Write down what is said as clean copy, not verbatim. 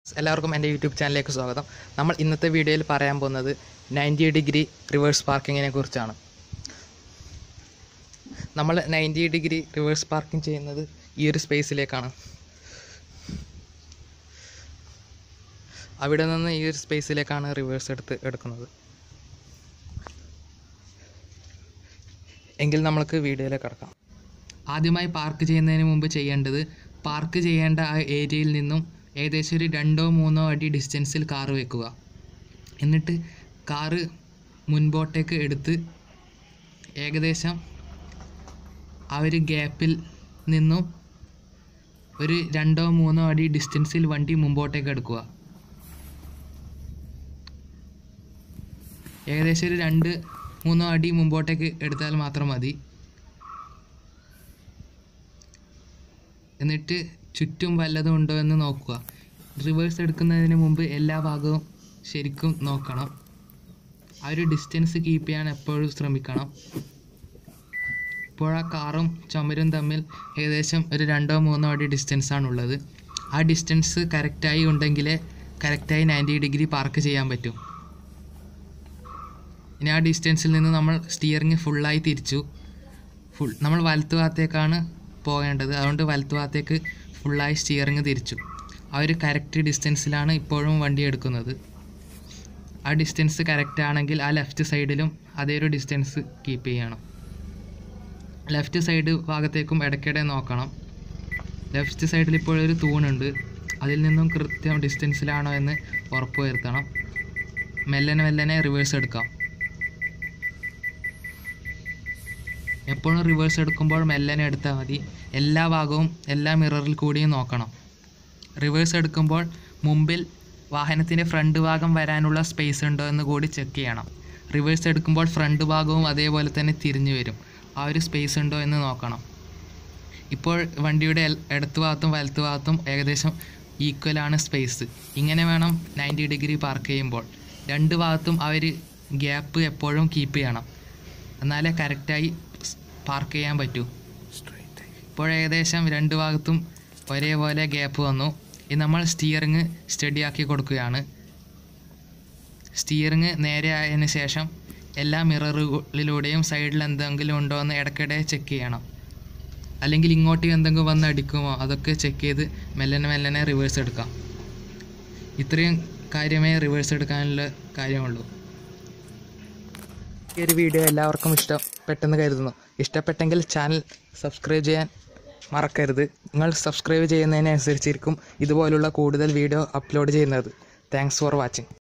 എല്ലാവർക്കും എൻ്റെ യൂട്യൂബ് ചാനലിലേക്ക് സ്വാഗതം. നമ്മൾ ഇന്നത്തെ വീഡിയോയിൽ പറയാൻ പോകുന്നത് 90 ഡിഗ്രി റിവേഴ്സ് പാർക്കിങ്ങിനെ കുറിച്ചാണ്. നമ്മൾ 90 ഡിഗ്രി റിവേഴ്സ് പാർക്കിംഗ് ചെയ്യുന്നത് ഈ ഒരു സ്പേസിലേക്കാണ്. അവിടെ നിന്ന് ഈ ഒരു സ്പേസിലേക്കാണ് റിവേഴ്സ് എടുക്കുന്നത്. എങ്കിൽ നമുക്ക് വീഡിയോയിലേക്ക് കടക്കാം. ആദ്യമായി പാർക്ക് ചെയ്യുന്നതിന് മുമ്പ് ചെയ്യേണ്ടത്, പാർക്ക് ചെയ്യേണ്ട ആ ഏരിയയിൽ നിന്നും ഏകദേശം ഒരു 2-3 അടി ഡിസ്റ്റൻസിൽ കാറ് വെക്കുക. എന്നിട്ട് കാറ് മുൻപോട്ടേക്ക് എടുത്ത് ഏകദേശം ആ ഒരു ഗ്യാപ്പിൽ നിന്നും ഒരു 2-3 അടി ഡിസ്റ്റൻസിൽ വണ്ടി മുമ്പോട്ടേക്ക് എടുക്കുക. ഏകദേശം ഒരു 2-3 അടി മുമ്പോട്ടേക്ക് എടുത്താൽ മാത്രം മതി. എന്നിട്ട് ചുറ്റും വല്ലതും ഉണ്ടോ എന്ന് നോക്കുക. റിവേഴ്സ് എടുക്കുന്നതിന് മുമ്പ് എല്ലാ ഭാഗവും ശരിക്കും നോക്കണം. ആ ഒരു ഡിസ്റ്റൻസ് കീപ്പ് ചെയ്യാൻ എപ്പോഴും ശ്രമിക്കണം. ഇപ്പോൾ ആ കാറും ചുമരും തമ്മിൽ ഏകദേശം ഒരു 2-3 അടി ഡിസ്റ്റൻസാണുള്ളത്. ആ ഡിസ്റ്റൻസ് കറക്റ്റായി ഉണ്ടെങ്കിലേ കറക്റ്റായി 90 ഡിഗ്രി പാർക്ക് ചെയ്യാൻ പറ്റും. ഇനി ആ ഡിസ്റ്റൻസിൽ നിന്ന് നമ്മൾ സ്റ്റിയറിങ് ഫുള്ളായി തിരിച്ചു. നമ്മൾ വലത്ത് ഭാഗത്തേക്കാണ് പോകേണ്ടത്, അതുകൊണ്ട് വലത്ത് ഭാഗത്തേക്ക് ഫുള്ളായി സ്റ്റിയറിങ് തിരിച്ചു. ആ ഒരു കറക്റ്റ് ഡിസ്റ്റൻസിലാണ് ഇപ്പോഴും വണ്ടി എടുക്കുന്നത്. ആ ഡിസ്റ്റൻസ് കറക്റ്റ് ആണെങ്കിൽ ആ ലെഫ്റ്റ് സൈഡിലും അതേ ഒരു ഡിസ്റ്റൻസ് കീപ്പ് ചെയ്യണം. ലെഫ്റ്റ് സൈഡ് ഭാഗത്തേക്കും ഇടയ്ക്കിടെ നോക്കണം. ലെഫ്റ്റ് സൈഡിൽ ഇപ്പോഴൊരു തൂണുണ്ട്, അതിൽ നിന്നും കൃത്യം ഡിസ്റ്റൻസിലാണോ എന്ന് ഉറപ്പ് വരുത്തണം. മെല്ലനെ റിവേഴ്സ് എടുക്കാം. എപ്പോഴും റിവേഴ്സ് എടുക്കുമ്പോൾ മെല്ലനെ എടുത്താൽ മതി. എല്ലാ ഭാഗവും എല്ലാ മിററിൽ കൂടിയും നോക്കണം. റിവേഴ്സ് എടുക്കുമ്പോൾ മുമ്പിൽ വാഹനത്തിൻ്റെ ഫ്രണ്ട് ഭാഗം വരാനുള്ള സ്പേസ് ഉണ്ടോ എന്ന് കൂടി ചെക്ക് ചെയ്യണം. റിവേഴ്സ് എടുക്കുമ്പോൾ ഫ്രണ്ട് ഭാഗവും അതേപോലെ തന്നെ തിരിഞ്ഞു വരും. ആ ഒരു സ്പേസ് ഉണ്ടോ എന്ന് നോക്കണം. ഇപ്പോൾ വണ്ടിയുടെ ഇടത്ത് ഭാഗത്തും വലത്ത് ഭാഗത്തും ഏകദേശം ഈക്വലാണ് സ്പേസ്. ഇങ്ങനെ വേണം 90 ഡിഗ്രി പാർക്ക് ചെയ്യുമ്പോൾ. രണ്ട് ഭാഗത്തും ആ ഒരു ഗ്യാപ്പ് എപ്പോഴും കീപ്പ് ചെയ്യണം, എന്നാലേ കറക്റ്റായി പാർക്ക് ചെയ്യാൻ പറ്റൂ. ഇപ്പോൾ ഏകദേശം രണ്ട് ഭാഗത്തും ഒരേപോലെ ഗ്യാപ്പ് വന്നു. ഇനി നമ്മൾ സ്റ്റിയറിങ് സ്റ്റഡിയാക്കി കൊടുക്കുകയാണ്. സ്റ്റിയറിങ് നേരെ ആയതിന് ശേഷം എല്ലാ മിററുകളിലൂടെയും സൈഡിൽ എന്തെങ്കിലും ഉണ്ടോ എന്ന് ഇടയ്ക്കിടെ ചെക്ക് ചെയ്യണം. അല്ലെങ്കിൽ ഇങ്ങോട്ട് എന്തെങ്കിലും വന്ന് അടിക്കുമോ അതൊക്കെ ചെക്ക് ചെയ്ത് മെല്ലനെ റിവേഴ്സ് എടുക്കാം. ഇത്രയും കാര്യമേ റിവേഴ്സ് എടുക്കാനുള്ള കാര്യമുള്ളൂ. ഈ ഒരു വീഡിയോ എല്ലാവർക്കും ഇഷ്ടപ്പെട്ടെന്ന് കരുതുന്നു. ഇഷ്ടപ്പെട്ടെങ്കിൽ ചാനൽ സബ്സ്ക്രൈബ് ചെയ്യാൻ മറക്കരുത്. നിങ്ങൾ സബ്സ്ക്രൈബ് ചെയ്യുന്നതിനനുസരിച്ചിരിക്കും ഇതുപോലുള്ള കൂടുതൽ വീഡിയോ അപ്ലോഡ് ചെയ്യുന്നത്. Thanks for watching.